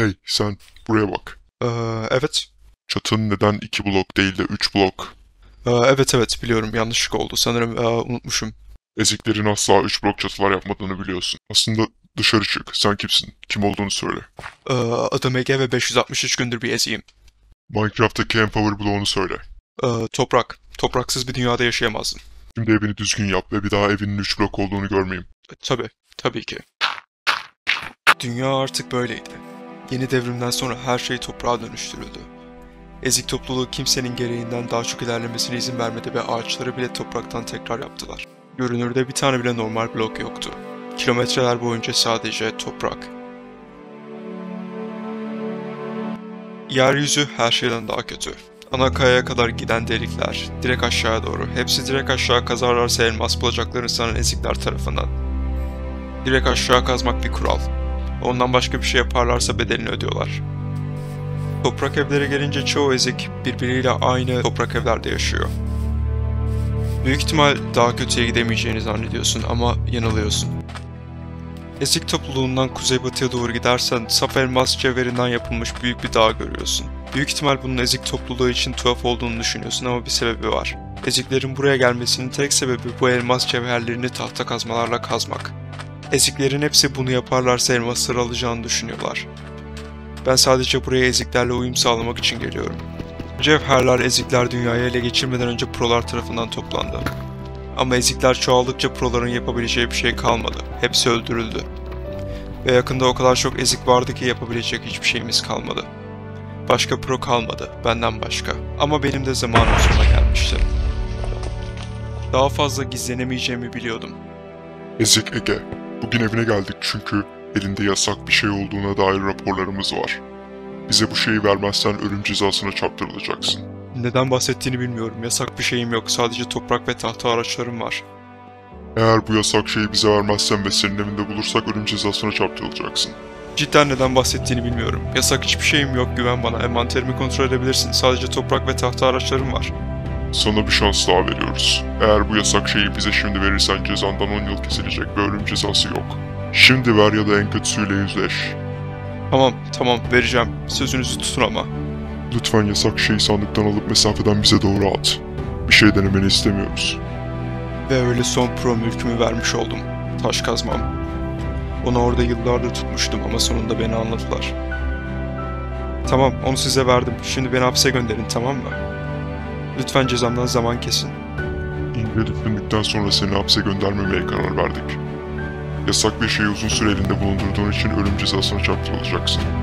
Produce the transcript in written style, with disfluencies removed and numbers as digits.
Hey sen buraya bak. Evet. Çatın neden 2 blok değil de 3 blok? Evet biliyorum, yanlışlık oldu. Sanırım unutmuşum. Eziklerin asla 3 blok çatılar yapmadığını biliyorsun. Aslında dışarı çık. Sen kimsin? Kim olduğunu söyle. Adım Ege ve 563 gündür bir eziyim. Minecraft'taki en power bloğunu söyle. Toprak. Topraksız bir dünyada yaşayamazdım. Şimdi evini düzgün yap ve bir daha evinin 3 blok olduğunu görmeyeyim. Tabii ki. Dünya artık böyleydi. Yeni devrimden sonra her şey toprağa dönüştürüldü. Ezik topluluğu kimsenin gereğinden daha çok ilerlemesine izin vermedi ve ağaçları bile topraktan tekrar yaptılar. Görünürde bir tane bile normal blok yoktu. Kilometreler boyunca sadece toprak. Yeryüzü her şeyden daha kötü. Ana kayaya kadar giden delikler, direkt aşağıya doğru. Hepsi direkt aşağı kazarlarsa elmas bulacaklarını sanan ezikler tarafından. Direkt aşağı kazmak bir kural. Ondan başka bir şey yaparlarsa bedelini ödüyorlar. Toprak evlere gelince çoğu ezik birbiriyle aynı toprak evlerde yaşıyor. Büyük ihtimal daha kötüye gidemeyeceğini zannediyorsun ama yanılıyorsun. Ezik topluluğundan kuzeybatıya doğru gidersen saf elmas cevherinden yapılmış büyük bir dağ görüyorsun. Büyük ihtimal bunun ezik topluluğu için tuhaf olduğunu düşünüyorsun ama bir sebebi var. Eziklerin buraya gelmesinin tek sebebi bu elmas cevherlerini tahta kazmalarla kazmak. Eziklerin hepsi bunu yaparlarsa elmasları alacağını düşünüyorlar. Ben sadece buraya eziklerle uyum sağlamak için geliyorum. Cevherler ezikler dünyayı ele geçirmeden önce prolar tarafından toplandı. Ama ezikler çoğaldıkça proların yapabileceği bir şey kalmadı. Hepsi öldürüldü. Ve yakında o kadar çok ezik vardı ki yapabilecek hiçbir şeyimiz kalmadı. Başka pro kalmadı, benden başka. Ama benim de zamanım sonuna gelmişti. Daha fazla gizlenemeyeceğimi biliyordum. Ezik Ege. Bugün evine geldik çünkü elinde yasak bir şey olduğuna dair raporlarımız var. Bize bu şeyi vermezsen ölüm cezasına çarptırılacaksın. Neden bahsettiğini bilmiyorum. Yasak bir şeyim yok. Sadece toprak ve tahta araçlarım var. Eğer bu yasak şeyi bize vermezsen ve senin evinde bulursak ölüm cezasına çarptırılacaksın. Cidden neden bahsettiğini bilmiyorum. Yasak hiçbir şeyim yok, güven bana. Envanterimi kontrol edebilirsin. Sadece toprak ve tahta araçlarım var. Sana bir şans daha veriyoruz. Eğer bu yasak şeyi bize şimdi verirsen cezandan 10 yıl kesilecek ve ölüm cezası yok. Şimdi ver ya da en kötüsüyle yüzleş. Tamam vereceğim. Sözünüzü tutun ama. Lütfen yasak şeyi sandıktan alıp mesafeden bize doğru at. Bir şey denemeni istemiyoruz. Ve öyle son pro mülkümü vermiş oldum. Taş kazmam. Onu orada yıllardır tutmuştum ama sonunda beni anladılar. Tamam, onu size verdim. Şimdi beni hapse gönderin, tamam mı? Lütfen cezamdan zaman kesin. İnce düşündükten sonra seni hapse göndermemeye karar verdik. Yasak bir şeyi uzun süre elinde bulundurduğun için ölüm cezasına çarptırılacaksın.